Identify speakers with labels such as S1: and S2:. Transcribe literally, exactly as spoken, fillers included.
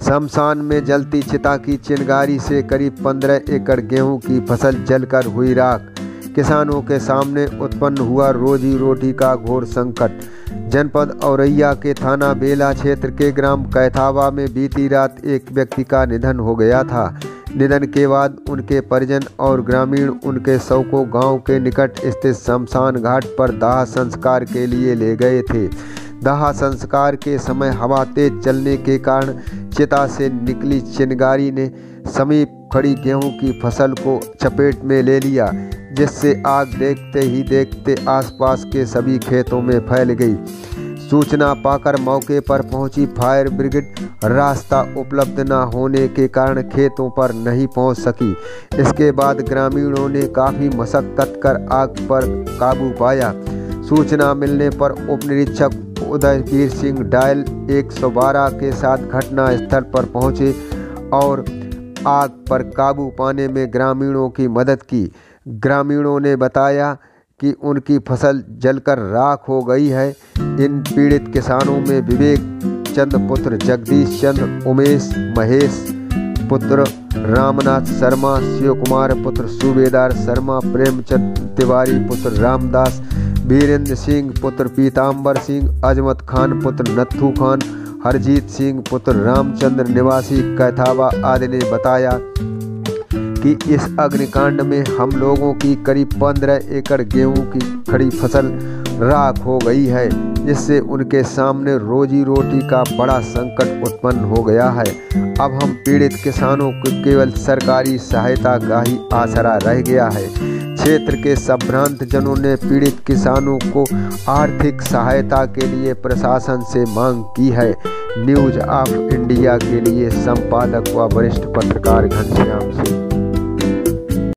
S1: शमशान में जलती चिता की चिंगारी से करीब पंद्रह एकड़ गेहूं की फसल जलकर हुई राख। किसानों के सामने उत्पन्न हुआ रोजी रोटी का घोर संकट। जनपद औरैया के थाना बेला क्षेत्र के ग्राम कैथावा में बीती रात एक व्यक्ति का निधन हो गया था। निधन के बाद उनके परिजन और ग्रामीण उनके शव को गांव के निकट स्थित शमशान घाट पर दाह संस्कार के लिए ले गए थे। दाह संस्कार के समय हवा तेज चलने के कारण चिता से निकली चिंगारी ने समीप खड़ी गेहूं की फसल को चपेट में ले लिया, जिससे आग देखते ही देखते आसपास के सभी खेतों में फैल गई। सूचना पाकर मौके पर पहुंची फायर ब्रिगेड रास्ता उपलब्ध न होने के कारण खेतों पर नहीं पहुंच सकी। इसके बाद ग्रामीणों ने काफ़ी मशक्कत कर आग पर काबू पाया। सूचना मिलने पर उप निरीक्षक उदयवीर सिंह डायल एक सौ बारह के साथ घटना स्थल पर पहुंचे और आग पर काबू पाने में ग्रामीणों की मदद की। ग्रामीणों ने बताया कि उनकी फसल जलकर राख हो गई है। इन पीड़ित किसानों में विवेक चंद पुत्र जगदीश चंद्र, उमेश महेश पुत्र रामनाथ शर्मा, शिव कुमार पुत्र सूबेदार शर्मा, प्रेमचंद तिवारी पुत्र रामदास, वीरेंद्र सिंह पुत्र पीताम्बर सिंह, अजमत खान पुत्र नत्थू खान, हरजीत सिंह पुत्र रामचंद्र निवासी कैथावा आदि ने बताया कि इस अग्निकांड में हम लोगों की करीब पंद्रह एकड़ गेहूं की खड़ी फसल राख हो गई है, जिससे उनके सामने रोजी रोटी का बड़ा संकट उत्पन्न हो गया है। अब हम पीड़ित किसानों को केवल सरकारी सहायता का ही आसरा रह गया है। क्षेत्र के संभ्रांत जनों ने पीड़ित किसानों को आर्थिक सहायता के लिए प्रशासन से मांग की है। न्यूज ऑफ इंडिया के लिए संपादक व वरिष्ठ पत्रकार घनश्याम सिंह।